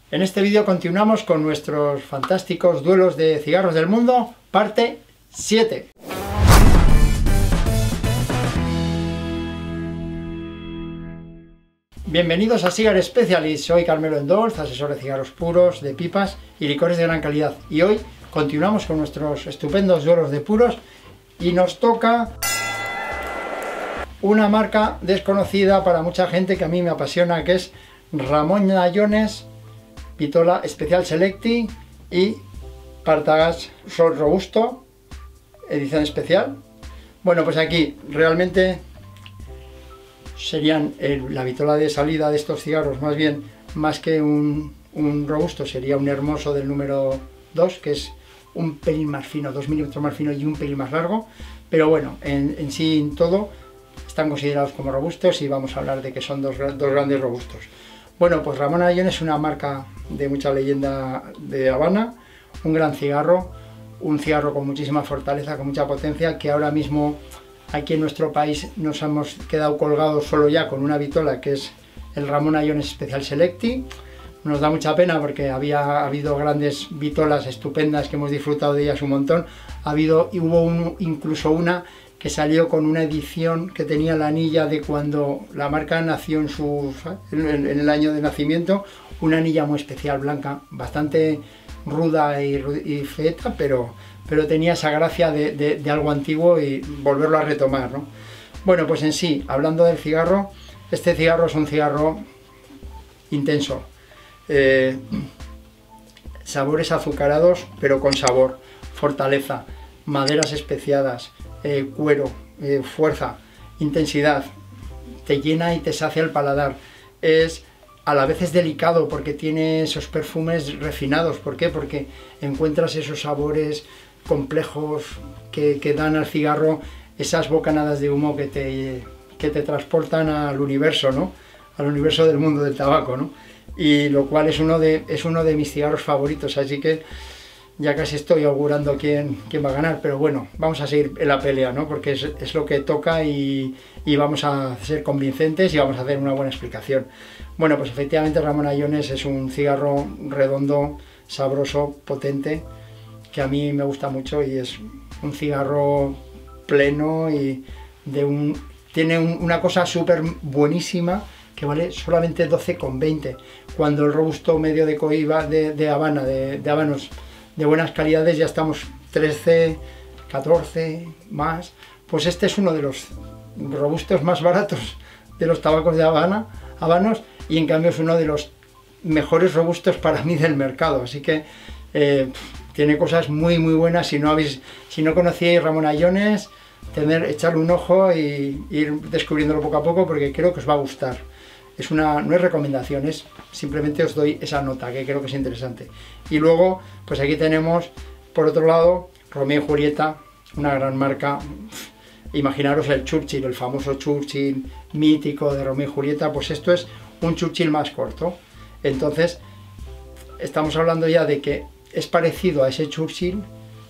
En este vídeo continuamos con nuestros fantásticos duelos de cigarros del mundo, parte 7. Bienvenidos a Cigar Specialist, soy Carmelo Endolz, asesor de cigarros puros, de pipas y licores de gran calidad. Y hoy continuamos con nuestros estupendos duelos de puros y nos toca una marca desconocida para mucha gente que a mí me apasiona, que es Ramon Llullens Vitola Special Selecti y Partagás Sol Robusto, edición especial. Bueno, pues aquí realmente serían la vitola de salida de estos cigarros, más bien, más que un robusto, sería un hermoso del número 2, que es un pelín más fino, 2 milímetros más fino y un pelín más largo, pero bueno, en sí en todo están considerados como robustos y vamos a hablar de que son dos grandes robustos. Bueno, pues Ramon Llullens es una marca de mucha leyenda de Habana, un gran cigarro, un cigarro con muchísima fortaleza, con mucha potencia, que ahora mismo aquí en nuestro país nos hemos quedado colgados solo ya con una vitola, que es el Ramon Llullens Special Selecti. Nos da mucha pena porque ha habido grandes vitolas estupendas que hemos disfrutado de ellas un montón. Hubo incluso una que salió con una edición que tenía la anilla de cuando la marca nació en el año de nacimiento, una anilla muy especial, blanca, bastante ruda y feita, pero tenía esa gracia de algo antiguo y volverlo a retomar, ¿no? Bueno, pues en sí, hablando del cigarro, este cigarro es un cigarro intenso, sabores azucarados pero con sabor, fortaleza, maderas especiadas, cuero, fuerza, intensidad, te llena y te sacia el paladar. A la vez es delicado porque tiene esos perfumes refinados. ¿Por qué? Porque encuentras esos sabores complejos que dan al cigarro esas bocanadas de humo que te transportan al universo, ¿no? Al universo del mundo del tabaco, ¿no? Y lo cual es uno de mis cigarros favoritos, así que ya casi estoy augurando quién va a ganar, pero bueno, vamos a seguir en la pelea, ¿no? Porque es lo que toca y vamos a ser convincentes y vamos a hacer una buena explicación. Bueno, pues efectivamente Ramon Llullens es un cigarro redondo, sabroso, potente, que a mí me gusta mucho y es un cigarro pleno y tiene una cosa súper buenísima que vale solamente 12,20, cuando el robusto medio de Cohiba de Habana, de habanos de buenas calidades, ya estamos 13, 14 más. Pues este es uno de los robustos más baratos de los tabacos de habanos, y en cambio es uno de los mejores robustos para mí del mercado, así que tiene cosas muy buenas. Si no conocíais Ramon Llullens, echarle un ojo y ir descubriéndolo poco a poco, porque creo que os va a gustar. No es recomendación, simplemente os doy esa nota que creo que es interesante. Y luego, pues aquí tenemos, por otro lado, Romeo y Julieta, una gran marca. Imaginaros el Churchill, el famoso Churchill mítico de Romeo y Julieta, pues esto es un Churchill más corto. Entonces, estamos hablando ya de que es parecido a ese Churchill,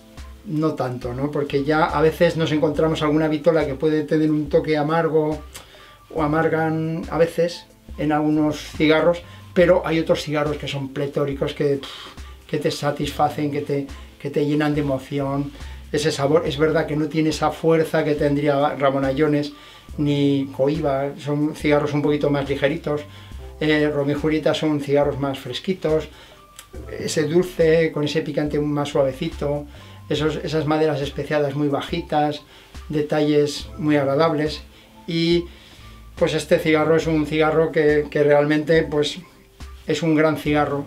no tanto, ¿no? Porque ya a veces nos encontramos alguna vitola que puede tener un toque amargo, o amargan a veces en algunos cigarros, pero hay otros cigarros que son pletóricos, que te satisfacen, que te llenan de emoción. Ese sabor, es verdad que no tiene esa fuerza que tendría Ramon Llullens ni Cohiba, son cigarros un poquito más ligeritos. Romeo y Julieta son cigarros más fresquitos, ese dulce con ese picante más suavecito, esas maderas especiadas muy bajitas, detalles muy agradables. Y pues este cigarro es un cigarro que realmente pues es un gran cigarro,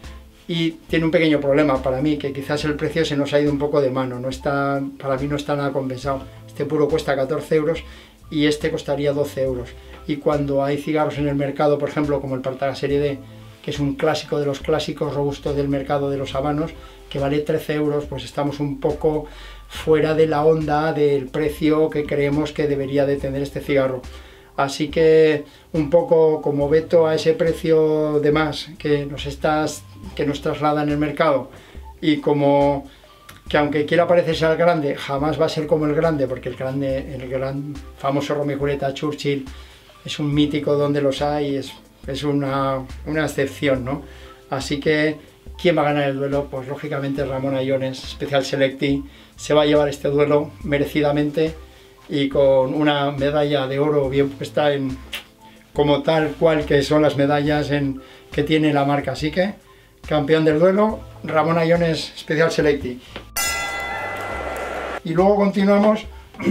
y tiene un pequeño problema para mí, que quizás el precio se nos ha ido un poco de mano, para mí no está nada compensado. Este puro cuesta 14 euros y este costaría 12 euros. Y cuando hay cigarros en el mercado, por ejemplo, como el Partagás Serie D, que es un clásico de los clásicos robustos del mercado de los habanos, que vale 13 euros, pues estamos un poco fuera de la onda del precio que creemos que debería de tener este cigarro. Así que un poco como veto a ese precio de más que nos traslada en el mercado, y como que aunque quiera parecerse al grande, jamás va a ser como el grande, porque el gran famoso Romeo y Julieta Churchill es un mítico donde los hay, es una excepción, ¿no? Así que, ¿quién va a ganar el duelo? Pues lógicamente Ramón Ayones, Special Selecti, se va a llevar este duelo merecidamente y con una medalla de oro bien puesta como tal cual que son las medallas que tiene la marca. Así que, campeón del duelo, Ramón Ayones, Special Selecti. Y luego continuamos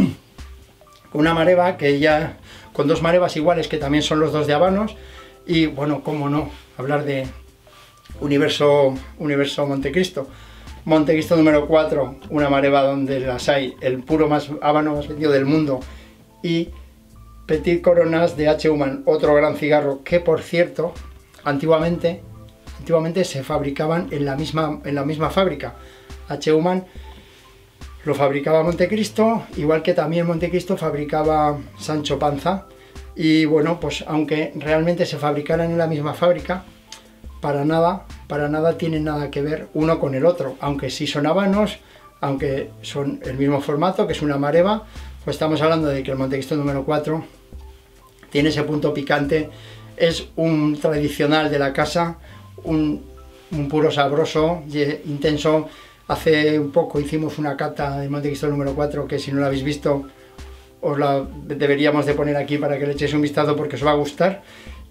con una mareva que ya, con dos marevas iguales que también son los dos de habanos. Y bueno, cómo no, hablar de Universo Montecristo. Montecristo número 4, una mareva donde las hay, el puro habano más vendido del mundo. Y Petit Coronas de H. Human, otro gran cigarro que, por cierto, antiguamente se fabricaban en la misma fábrica. H. Human lo fabricaba Montecristo, igual que también Montecristo fabricaba Sancho Panza. Y bueno, pues aunque realmente se fabricaran en la misma fábrica, para nada tienen nada que ver uno con el otro. Aunque sí son habanos, aunque son el mismo formato, que es una mareva, pues estamos hablando de que el Montecristo número 4 tiene ese punto picante, es un tradicional de la casa, un puro sabroso, intenso. Hace un poco hicimos una cata del Montecristo número 4, que si no la habéis visto, os la deberíamos de poner aquí para que le echéis un vistazo porque os va a gustar.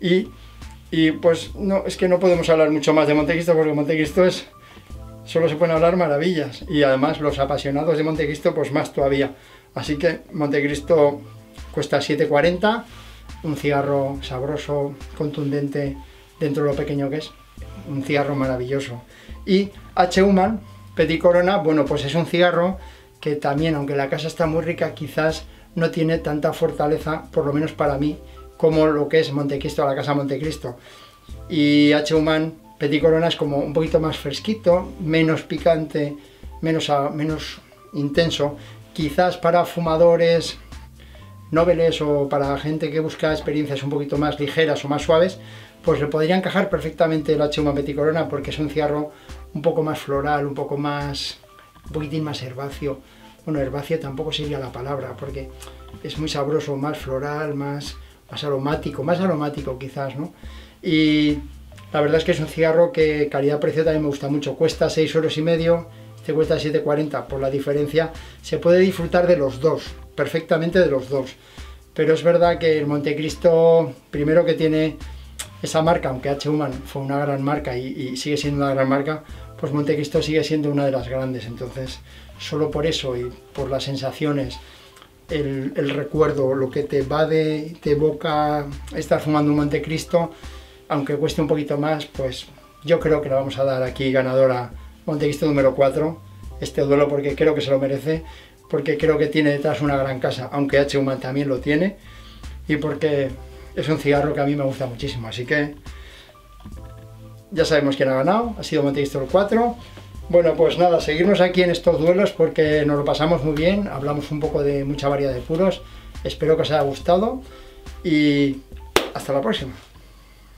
Y pues no, es que no podemos hablar mucho más de Montecristo porque Montecristo solo se pueden hablar maravillas. Y además los apasionados de Montecristo pues más todavía. Así que Montecristo cuesta 7,40, un cigarro sabroso, contundente dentro de lo pequeño que es, un cigarro maravilloso. Y H. Human Petit Corona, bueno, pues es un cigarro que también, aunque la casa está muy rica, quizás no tiene tanta fortaleza, por lo menos para mí, como lo que es Montecristo, la casa Montecristo. Y H. Human Petit Corona es como un poquito más fresquito, menos picante, menos intenso. Quizás para fumadores nobles o para gente que busca experiencias un poquito más ligeras o más suaves, pues le podría encajar perfectamente el H. Human Petit Corona porque es un cigarro un poco más floral, un poquitín más herbáceo. Bueno, herbáceo tampoco sería la palabra porque es muy sabroso, más floral, más aromático quizás, ¿no? Y la verdad es que es un cigarro que calidad-precio también me gusta mucho, cuesta 6,5 €, este cuesta 7,40, por la diferencia se puede disfrutar de los dos, perfectamente de los dos. Pero es verdad que el Montecristo, primero que tiene esa marca, aunque H. Human fue una gran marca y sigue siendo una gran marca, pues Montecristo sigue siendo una de las grandes. Entonces, solo por eso y por las sensaciones, el recuerdo, lo que te evoca estar fumando un Montecristo, aunque cueste un poquito más, pues yo creo que le vamos a dar aquí ganadora Montecristo número 4, este duelo, porque creo que se lo merece, porque creo que tiene detrás una gran casa, aunque H. Human también lo tiene, y porque es un cigarro que a mí me gusta muchísimo. Así que ya sabemos quién ha ganado, ha sido Montecristo 4. Bueno, pues nada, seguirnos aquí en estos duelos porque nos lo pasamos muy bien, hablamos un poco de mucha variedad de puros. Espero que os haya gustado y hasta la próxima.